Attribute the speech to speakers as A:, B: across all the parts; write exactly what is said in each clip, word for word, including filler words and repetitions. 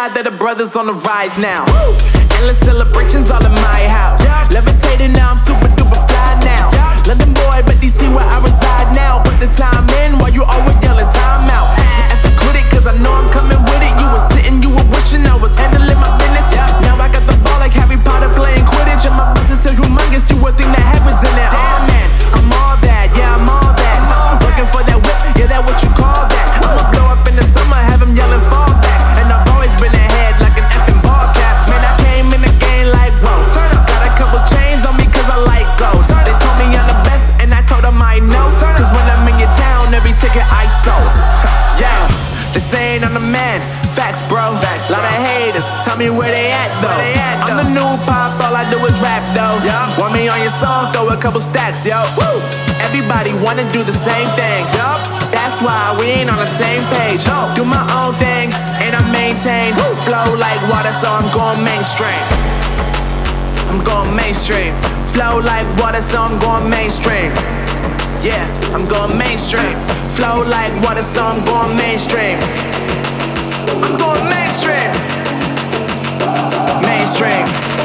A: proud that the brothers on the rise now. Woo! Endless celebrations all in my house. Yeah. Levitating now, I'm super duper fly now. Yeah. London boy, but D C where I reside now. Put the time in while you always yelling time out. And for quit it, cause I know I'm coming with it. You were sitting, you were wishing I was handling my business. Yeah. Now I got the ball like Harry Potter playing Quidditch. And my business is humongous, you would think that happens in there. Damn man, I'm all that, yeah I'm all that. Working for that whip, yeah that what you call that. I'ma blow up in the summer, have them yelling fall back. And I've always been ahead like an effing ball cap. Man, I came in the game like whoa. Got a couple chains on me cause I like gold. They told me I'm the best and I told them I know. Cause when I'm in your town, every ticket I sold. Yeah, they saying I'm the man. Facts bro, Facts, lot of haters, tell me where they at though. They at, though. I'm the new pop, all I do is rap though. Yeah. Want me on your song, throw a couple stacks, yo. Woo. Everybody wanna do the same thing, yup. That's why we ain't on the same page. No. Do my own thing, and I maintain. Woo. Flow like water, so I'm going mainstream. I'm going mainstream. Flow like water, so I'm going mainstream. Yeah, I'm going mainstream. Flow like water, so I'm going mainstream. I'm going mainstream. Mainstream.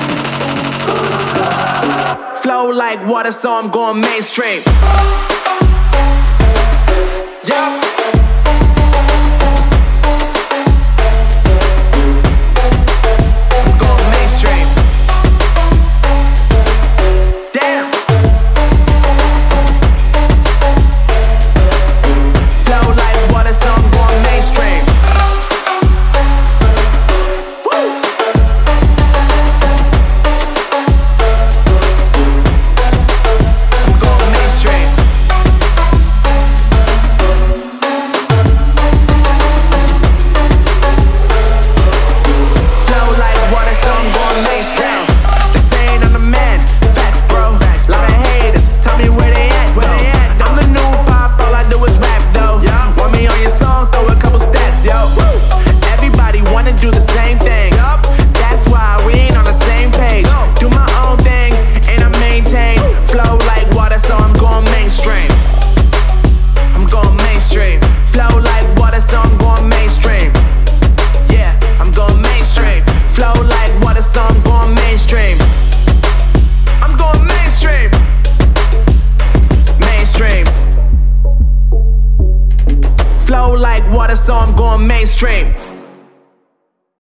A: Flow like water, so I'm going mainstream. Yup. I'm going mainstream. Damn. Flow like water, so I'm going mainstream. Flow like water, so I'm going mainstream.